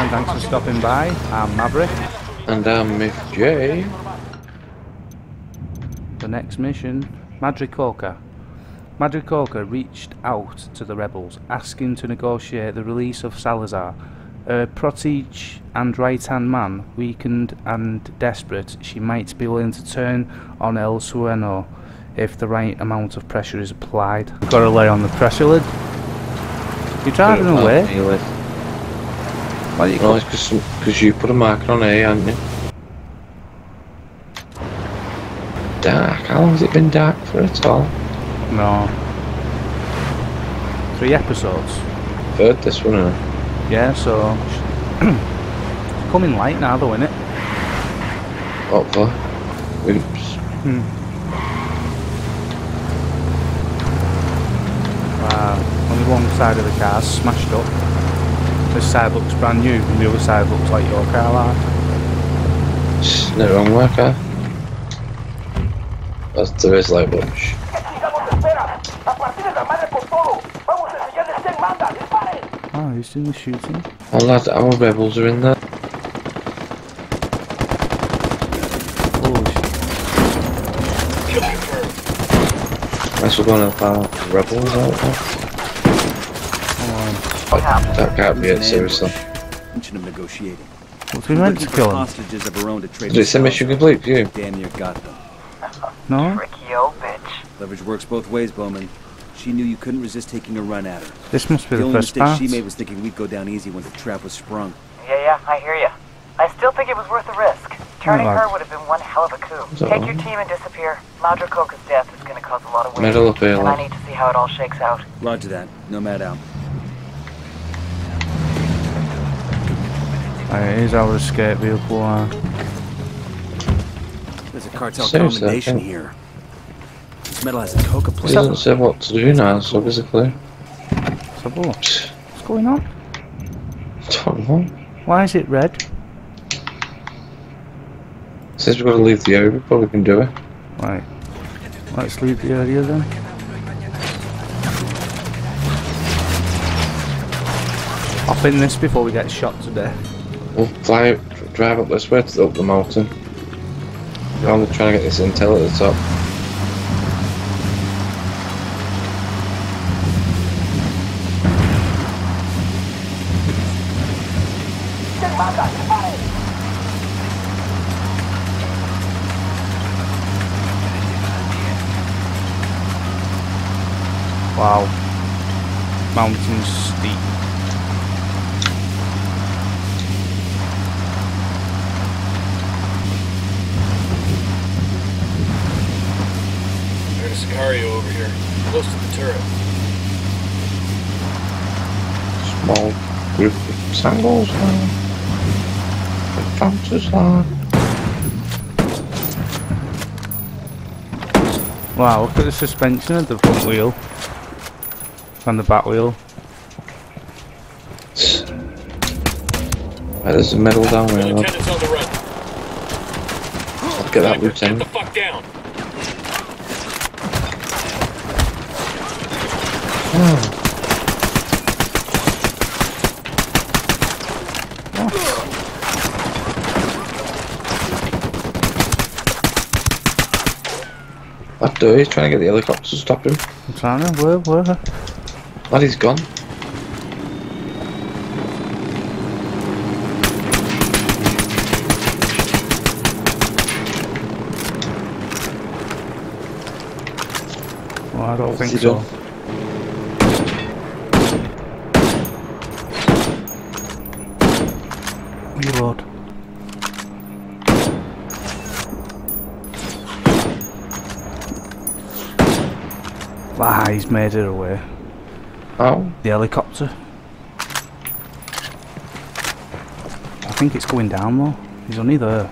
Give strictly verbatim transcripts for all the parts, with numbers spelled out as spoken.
and thanks for stopping by. I'm Maverick. And I'm Miff J. The next mission, Madre Coca. Madre Coca reached out to the rebels, asking to negotiate the release of Salazar. Her protege and right-hand man, weakened and desperate, she might be willing to turn on El Sueno if the right amount of pressure is applied. Got to lay on the pressure lid. You're driving away. Why you no, it's because you put a marker on A, haven't you? Dark. How long has it been dark for at all? No. Three episodes. Third this one, isn't it? Yeah, so it's coming light now though, isn't it? What for? Oops. Hmm. Wow. Only one side of the car's smashed up. This side looks brand new and the other side looks like your car, like. It's no wrong way, car. That's there is like bunch. Oh, he's doing the shooting. Oh lad, our rebels are in there. Holy shit. Unless we're going to help our rebels out there. Oh, that can't be it, seriously. Mention of negotiating. what's we meant to kill him? Hostages of her own to trade. Did it say mission complete for you? Damn near got them. No? Tricky old bitch. Leverage works both ways, Bowman. She knew you couldn't resist taking a run at her. This must be the the only first mistake part. she made was thinking we'd go down easy once the trap was sprung. Yeah, yeah, I hear ya. I still think it was worth the risk. Turning Alright. her would have been one hell of a coup. So- Take your team and disappear. Madre Coca's death is going to cause a lot of weight. Medal up here, And I lad. need to see how it all shakes out. Roger that. Nomad out. Alright, here's our escape vehicle. Uh, There's a cartel Seriously, combination I think- here. This metal has a coca It plate. doesn't say what to do now, so basically. let's have a look. What's going on? Don't know. Why is it red? Says we've got to leave the area, but we can do it. Right. Let's leave the area then. Hop in this before we get shot to death. We'll fly, drive up this way to up the mountain. We're only trying to get this intel at the top. Wow. Mountain steep. There's a Sicario over here, close to the turret. Small group of sangles now. Advances are. Wow, look at the suspension of the front wheel. And the back wheel. Right, there's a medal down The there, lad. lieutenant's on the run. Let's get that Get lieutenant. the fuck down. Oh. That dude, he's trying to get the helicopter to stop him. I'm trying to, where, where? Lad, he's gone. Well, I don't What's think he so. done? Reload. Ah, he's made it away. Oh, The helicopter. I think it's going down though. He's only there.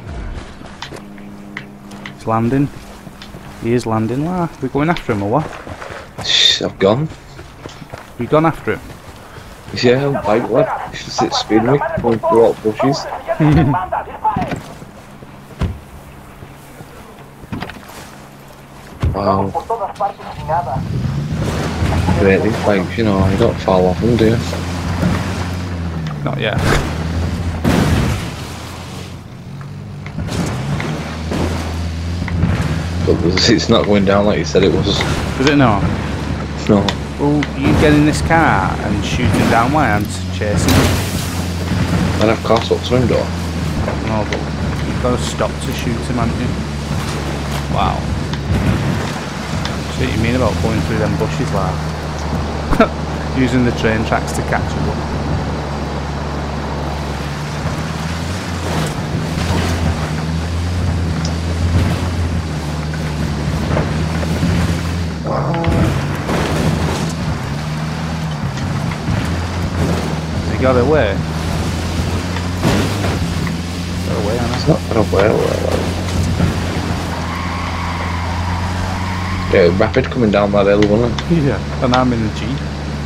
He's landing. He is landing. Ah, we're going after him or what? I've gone. We've gone after him. Yeah, I'm bike lad. You should sit speeding me going through all the bushes. Wow. Great, these bikes, you know, you don't fall off them, do you? Not yet. But it's not going down like you said it was. Does it not? No. Well, you get in this car and shoot him down while I'm chasing him. I'd have caught up to him, though. No, but you've got to stop to shoot him, haven't you? Wow. See what you mean about going through them bushes, like using the train tracks to catch him up. He got away. Got away, Anna. It's not got away, away, away. Yeah, rapid coming down that hill, wasn't it? Yeah, and I'm in the Jeep.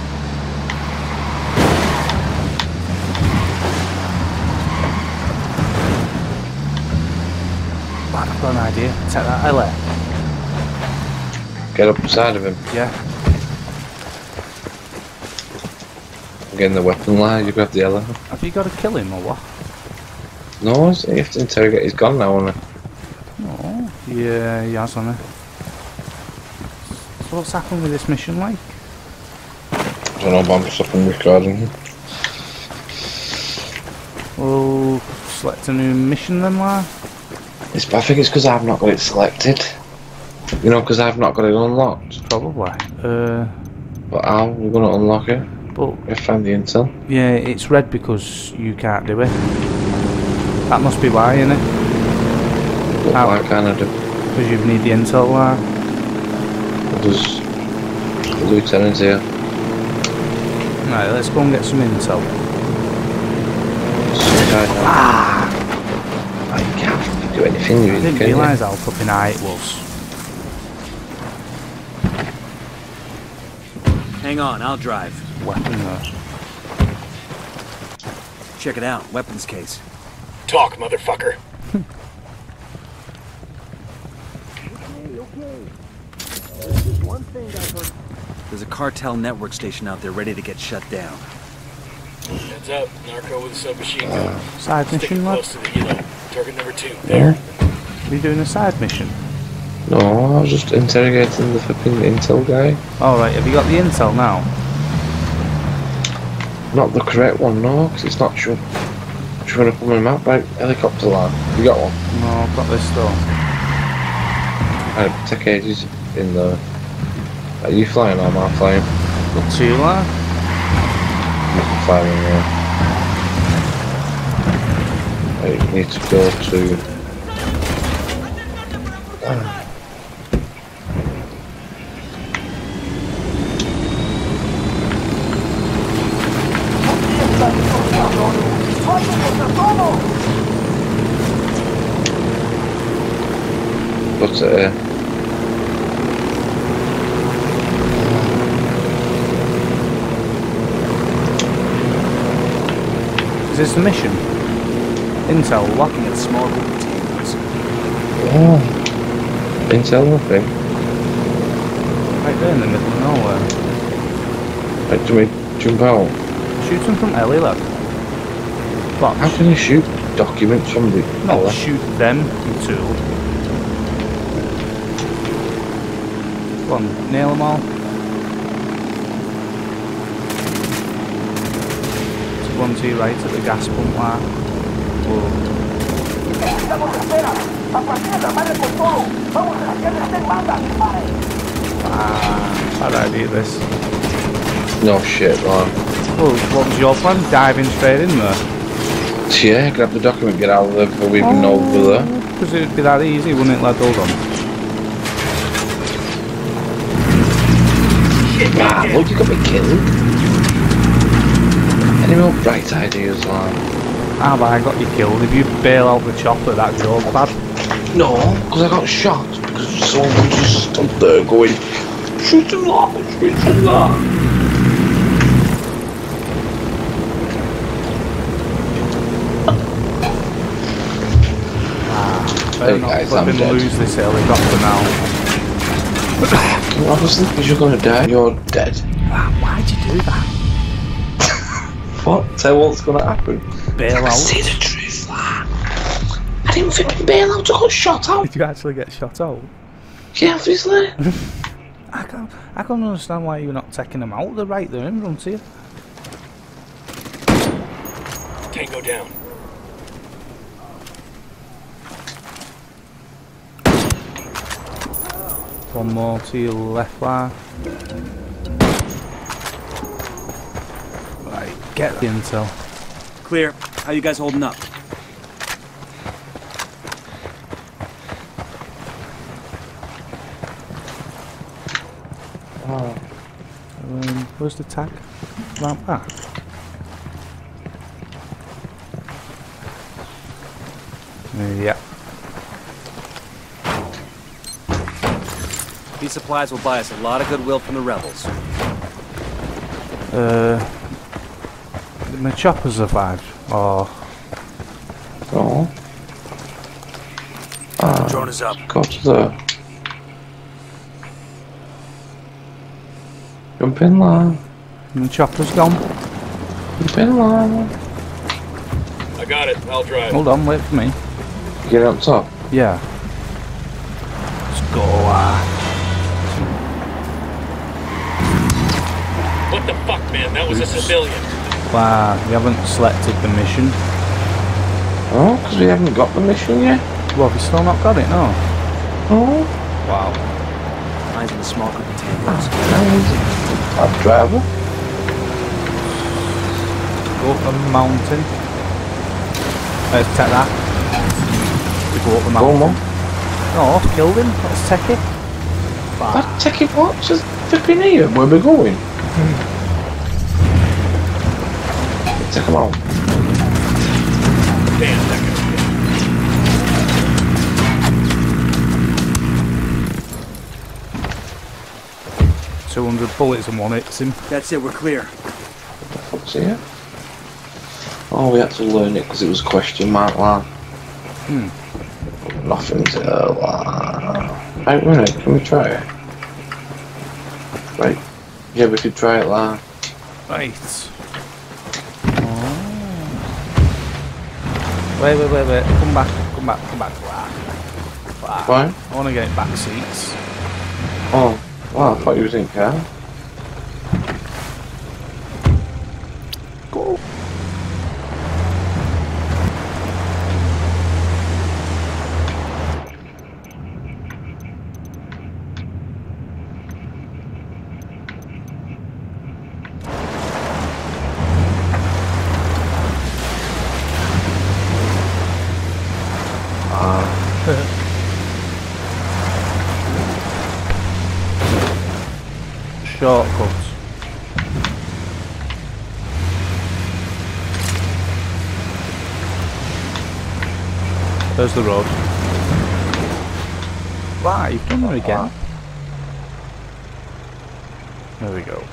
Man, I've got an idea. Take that L A. Get up beside of him. Yeah. Getting the weapon line, you grab the L A. Have you got to kill him or what? No, you have to interrogate. He's gone now, isn't he? No. Yeah, he has, hasn't he? So what's happened with this mission, like? I don't know, but I'm stopping recording. We'll select a new mission then, like? It's, I think it's because I've not got it selected. You know, because I've not got it unlocked. Probably. Uh, But how? We're going to unlock it. but We found the intel. yeah, it's red because you can't do it. That must be why, innit? But How? why can't I do? Because you need the intel, like. What does the lieutenant here? Right, let's go and get some intel. Ah! I can't do anything. You I didn't can realise how fucking high it was. Hang on, I'll drive. Weapon though. Check it out, weapons case. Talk, motherfucker. There's a cartel network station out there ready to get shut down. Heads up, narco with a submachine gun. Side Sticking mission, lad? close to the, you know, target number two. There. Are you doing a side mission? No, I was just interrogating the flipping intel guy. Alright, have you got the intel now? Not the correct one, no, because it's not sure. Showing up on the map, right? Helicopter land. You got one? No, I've got this though. I'd take ages in the. Are you flying or am I flying? Got two, lad? You can fly in there. Right, you need to go to. Ah. What's it here? Is this the mission? Intel, what? Looking at small containers. Oh. Intel nothing. Right there in the middle of nowhere. Right, do we jump out? Shoot them from Ellie, lad. What? How can you shoot documents from the. No, L A? shoot them, you tool. Go on, nail them all. There's one to your right at the gas pump there. Whoa. Ah, bad idea this. No shit, man. Well, what was your plan? Diving straight in there? Yeah, grab the document, get out of there before we even know we're there. Because it'd be that easy, wouldn't it, lad? Hold on. Ah, look, you got me killed. Any more bright ideas, man? Ah, but I got you killed. If you bail out the chopper, that's your bad. No, because I got shot. Because someone just stood there going, shoot him lot, shoot him lot. Ah, Hey better not guys, I'm flipping dead. lose this helicopter now. Obviously, because you're gonna die, you're dead. Ah, why'd you do that? What? Tell what's gonna happen. Bail out. See the truth, lad. I didn't flipping bail out, I got shot out. Did you actually get shot out? Yeah, obviously. I can't, I can't understand why you're not taking them out. They're right there in front of you. Tango down. One more to your left, line. Right, get the intel. Clear. How you guys holding up? Oh. Um, where's the tag? Right back. Yeah. These supplies will buy us a lot of goodwill from the rebels. Uh, my chopper survived. Oh, Oh. Ah, Drone is up. go to the... Jump in line. my chopper's gone. Jump in line. I got it. I'll drive. Hold on, wait for me. Get up top. Yeah. Let's go. Uh, What the fuck, man? That was a civilian. wow, you haven't selected the mission. Oh, because we haven't got the mission yet. Well, have you still not got it? No. Oh. Wow. Mine's in a small group of tangos. I'll driver. Go up the mountain. Let's take that. We go up the Go mountain. on. Oh, I've killed him. Let's take it. Wow. That take it what? Just flipping here. Where we going? Take him out. Damn, that two hundred bullets and one hits him. That's it, we're clear. What's here? Oh, we had to learn it because it was a question mark line. Hmm. Nothing's uh, line. Right, wait a minute, can we try it? Right. Yeah, we could try it line. Right. Wait, wait, wait, wait. Come back, come back, come back. Wow. Wow. Why? I want to get back seats. Oh, wow, I thought you was in car. Go. Shortcuts. There's the road. Wow, you've done it again. There we go.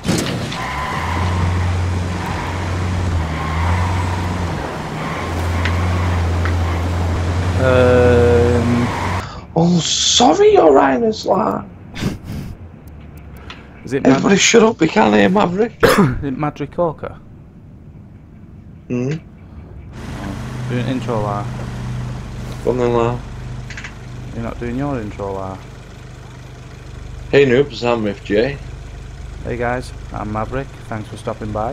Um, Oh, sorry, Your Highness, lad. is it Mad Everybody shut up, we can't hear Maverick. is it Madre Coca? Hmm? Doing intro la. Come on, lad. You're not doing your intro la. Hey, noobs, I'm F J. Hey guys, I'm Maverick. Thanks for stopping by.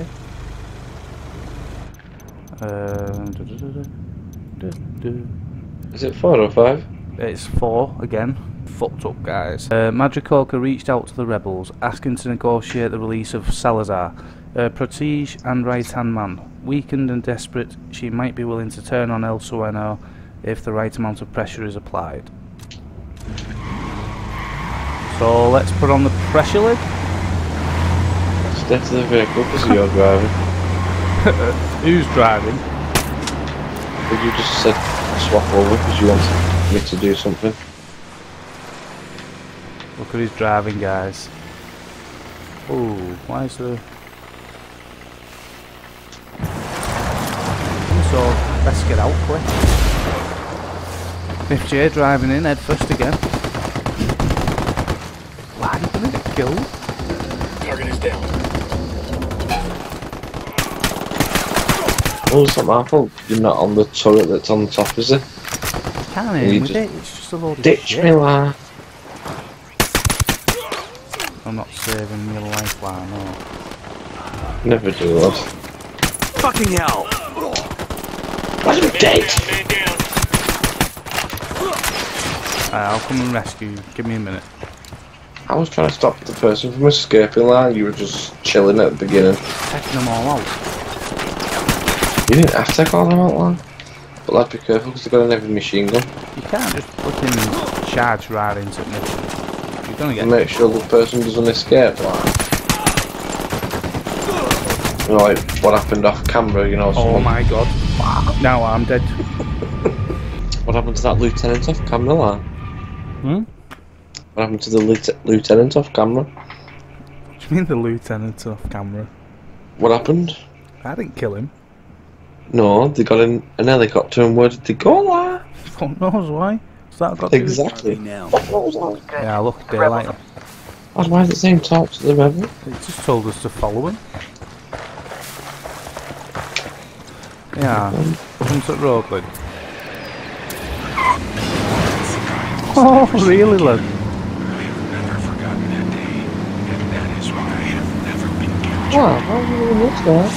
Um, du- du- du- du- du- du. Is it four or five? It's four again. Fucked up, guys. Uh, Madre Coca reached out to the rebels, asking to negotiate the release of Salazar, her protege and right-hand man. Weakened and desperate, she might be willing to turn on El Sueno if the right amount of pressure is applied. So let's put on the pressure lid. Step to the vehicle because you're driving. Who's driving? But you just said swap over because you wanted me to do something. Look at his driving, guys. Oh, why is there... So, let's get out quick. F J driving in head first again. Why are you gonna get killed? Target is down. Oh, it's not my fault. You're not on the turret that's on top, is it? Can't You aim with just it, it's just a load of Ditch shit. me, lad. I'm not saving your lifeline, no. Never do that. Fucking hell! I'm dead! Man down. Right, I'll come and rescue you. Give me a minute. I was trying to stop the person from escaping line. You were just chilling at the beginning. Taking them all out. You didn't have to take all them out, man. But like, be careful because they've got an heavy machine gun. You can't just fucking charge right into me. You're gonna get. And make sure the person doesn't escape, like. You know, like what happened off camera, you know. Oh Someone... my god. Now I'm dead. What happened to that lieutenant off camera, like? Hmm? What happened to the lieutenant? Lieutenant off camera? What do you mean the lieutenant off camera? What happened? I didn't kill him. No, they got in an helicopter and where did they go like? Fuck knows why. What's that got to do with- Exactly. Now. Fuck knows like? Yeah, look, daylight. That's why the same talk to the rebel. It just told us to follow him. Yeah, come to Roadland. Oh, really, lad? Wow, how do you know that?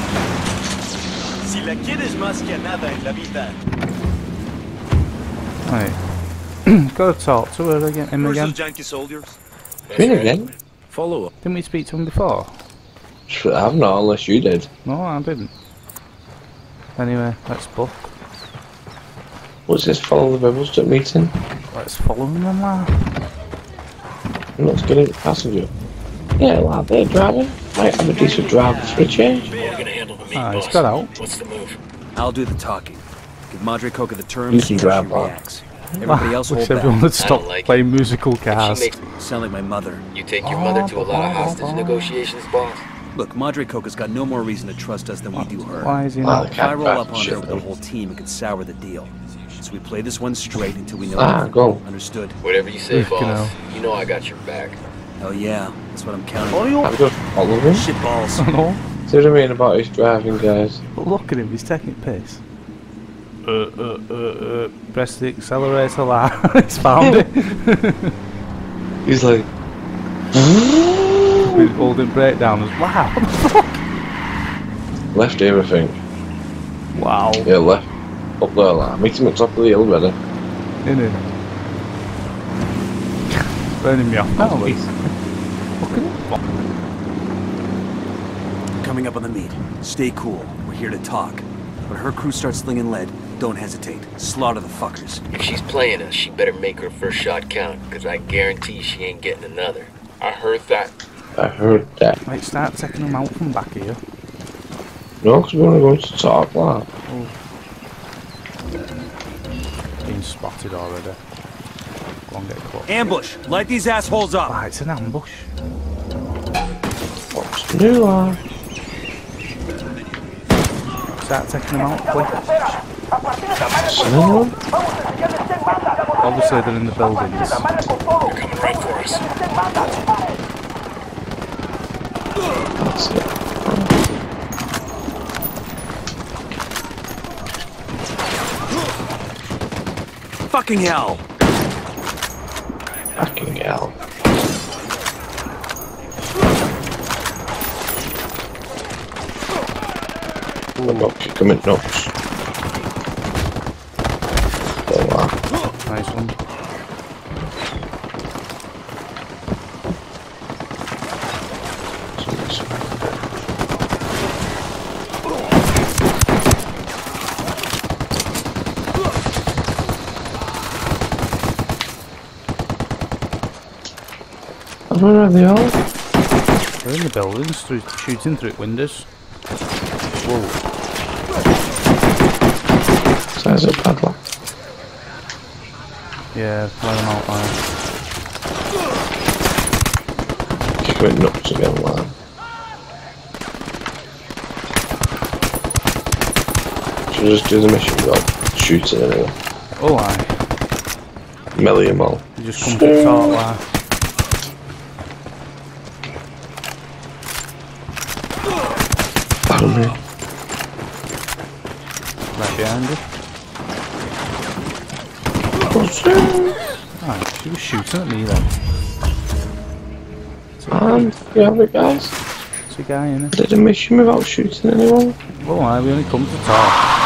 Si la quieres más que nada en la vida. Right. Gotta talk to her again, him again. Janky soldiers. Queen again? Follow up. Didn't we speak to him before? I've not, unless you did. No, I didn't. Anyway, let's book. What's this? Follow the rebels to meeting? Let's follow him then, lad. And let's get a passenger. Yeah, lad, they're driving. Might have a decent driver for a change. We're gonna handle the meat, Ah, boss. he's got out. What's the move? I'll do the talking. Give Madre Coca the terms. You can see how drive she on. reacts. Everybody else Wish hold everyone back. would stop like playing musical cars. She makes Sound like my mother. you take your mother to a lot of hostage negotiations, boss. Look, Madre Coca's got no more reason to trust us than we do her. Why is he Ah, not? the If I cat roll up bastard on shit. her with the whole team, it could sour the deal. So we play this one straight until we know Ah, everything. go. Understood? Whatever you say, Fucking boss. hell. You know I got your back. Hell yeah, that's what I'm counting on. I'm just follow him. Shit balls. I know. See what I mean about his driving, guys? But look at him, he's taking piss. Uh, uh, uh, uh, press the accelerator, lad. He's found it. He's like, He's holding breakdown as wow. What the fuck? left here, I think. Wow. Yeah, left. Up there, like. Meet him at top of the hill, ready. In it. Burning me off. That's Oh, what- he's fucking Coming up on the meet. Stay cool. We're here to talk. When her crew starts slinging lead, don't hesitate. Slaughter the fuckers. If she's playing us, she better make her first shot count, because I guarantee she ain't getting another. I heard that. I heard that. Right, start taking them out from back here. No, because we're only going to talk, like. Being spotted already. Go on, get close. Ambush! Light these assholes up! Ah, it's an ambush. What's new, like? Start taking them out quick. Someone? Obviously they're in the buildings. They're coming right for us. That's it. Fucking hell! Fucking hell. I'm not kicking him in nuts. There we are. Nice one. Where are they all? They're in the buildings, through, shooting through windows. Whoa. Size of padlock. Yeah, let them out now. Kick him in nuts again, man. Should just do the mission without shooting anyone. Oh, aye. Melee them all. You just come to talk like. Battle me. Right behind you. Corsair. Ah, she was shooting at me then. And you have it, guys. It's a guy, innit? I did a mission without shooting anyone. Well, I we only come to talk.